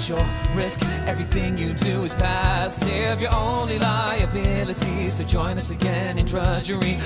at your risk. Everything you do is passive. Your only liability is to join us again in drudgery.